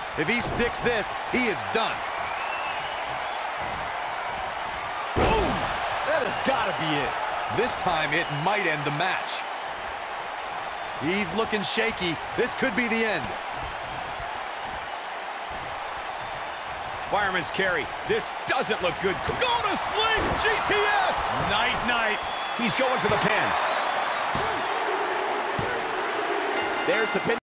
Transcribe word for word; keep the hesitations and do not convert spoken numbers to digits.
If he sticks this, he is done. Boom! That has got to be it. This time, it might end the match. He's looking shaky. This could be the end. Fireman's carry. This doesn't look good. Go to sleep, G T S! Night-night. He's going for the pin. There's the pin.